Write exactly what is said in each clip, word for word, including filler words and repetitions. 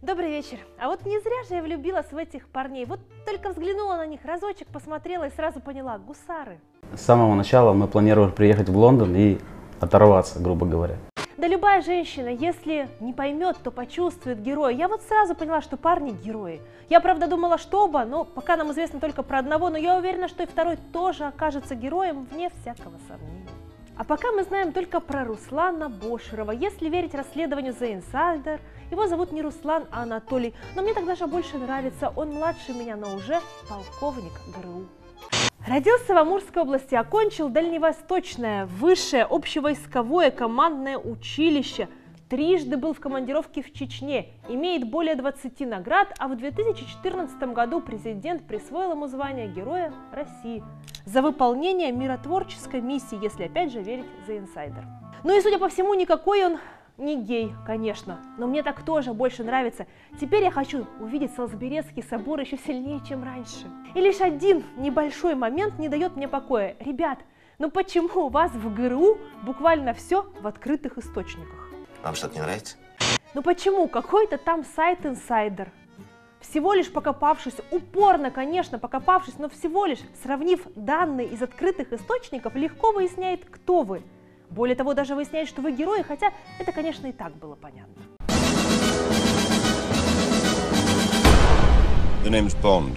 Добрый вечер. А вот не зря же я влюбилась в этих парней. Вот только взглянула на них, разочек посмотрела и сразу поняла – гусары. С самого начала мы планировали приехать в Лондон и оторваться, грубо говоря. Да любая женщина, если не поймет, то почувствует героя. Я вот сразу поняла, что парни герои. Я, правда, думала, что оба, но пока нам известно только про одного, но я уверена, что и второй тоже окажется героем, вне всякого сомнения. А пока мы знаем только про Руслана Боширова. Если верить расследованию The Insider, его зовут не Руслан, а Анатолий. Но мне так даже больше нравится, он младше меня, но уже полковник ГРУ. Родился в Амурской области, окончил Дальневосточное высшее общевойсковое командное училище. Трижды был в командировке в Чечне, имеет более двадцати наград, а в две тысячи четырнадцатом году президент присвоил ему звание Героя России за выполнение миротворческой миссии, если опять же верить The Insider. Ну и судя по всему, никакой он не гей, конечно, но мне так тоже больше нравится. Теперь я хочу увидеть Солсберецкий собор еще сильнее, чем раньше. И лишь один небольшой момент не дает мне покоя. Ребят, ну почему у вас в ГРУ буквально все в открытых источниках? Вам что-то не нравится? Ну почему какой-то там сайт инсайдер, всего лишь покопавшись, упорно, конечно, покопавшись, но всего лишь сравнив данные из открытых источников, легко выясняет, кто вы. Более того, даже выясняет, что вы герои, хотя это, конечно, и так было понятно. The name's Bond.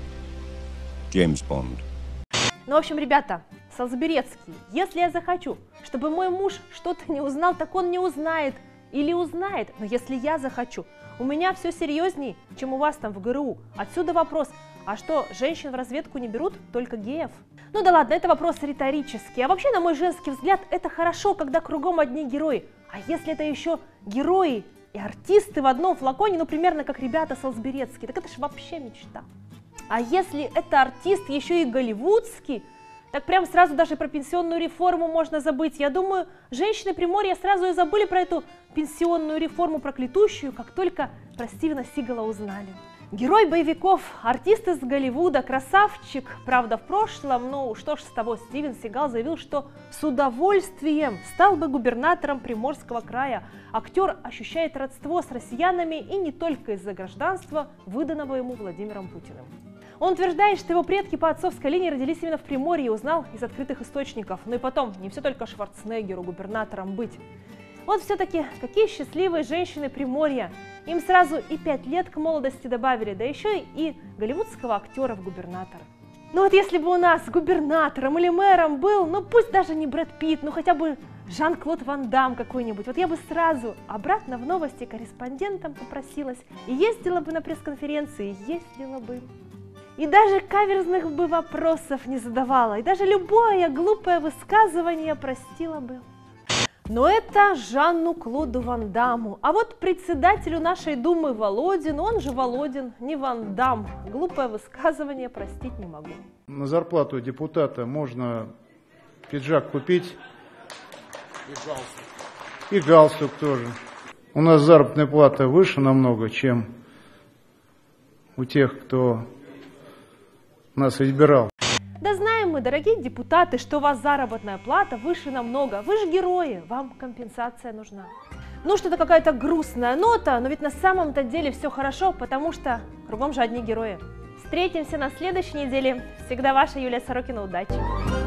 James Bond. Ну, в общем, ребята, Солсберецкий, если я захочу, чтобы мой муж что-то не узнал, так он не узнает или узнает. Но если я захочу, у меня все серьезнее, чем у вас там в ГРУ. Отсюда вопрос, а что, женщин в разведку не берут, только геев? Ну да ладно, это вопрос риторический. А вообще, на мой женский взгляд, это хорошо, когда кругом одни герои. А если это еще герои и артисты в одном флаконе, ну примерно как ребята Солсберецкие, так это ж вообще мечта. А если это артист еще и голливудский, так прям сразу даже про пенсионную реформу можно забыть. Я думаю, женщины Приморья сразу и забыли про эту пенсионную реформу проклятущую, как только про Стивена Сигала узнали. Герой боевиков, артист из Голливуда, красавчик, правда в прошлом, ну что ж с того, Стивен Сигал заявил, что с удовольствием стал бы губернатором Приморского края. Актер ощущает родство с россиянами и не только из-за гражданства, выданного ему Владимиром Путиным. Он утверждает, что его предки по отцовской линии родились именно в Приморье, узнал из открытых источников. Ну и потом, не все только Шварценеггеру губернатором быть. Вот все-таки какие счастливые женщины Приморья. Им сразу и пять лет к молодости добавили, да еще и голливудского актера в губернатора. Ну вот если бы у нас губернатором или мэром был, ну пусть даже не Брэд Питт, ну хотя бы Жан-Клод Ван Дамм какой-нибудь, вот я бы сразу обратно в новости корреспондентом попросилась и ездила бы на пресс-конференции, ездила бы. И даже каверзных бы вопросов не задавала, и даже любое глупое высказывание простила бы. Но это Жанну-Клоду Ван Дамму. А вот председателю нашей Думы Володину, он же Володин, не Ван Дамм, глупое высказывание простить не могу. На зарплату депутата можно пиджак купить. И галстук. И галстук тоже. У нас заработная плата выше намного, чем у тех, кто нас избирал. Да знаем мы, дорогие депутаты, что у вас заработная плата выше намного. Вы же герои, вам компенсация нужна. Ну что-то какая-то грустная нота, но ведь на самом-то деле все хорошо, потому что кругом же одни герои. Встретимся на следующей неделе. Всегда ваша Юлия Сорокина. Удачи!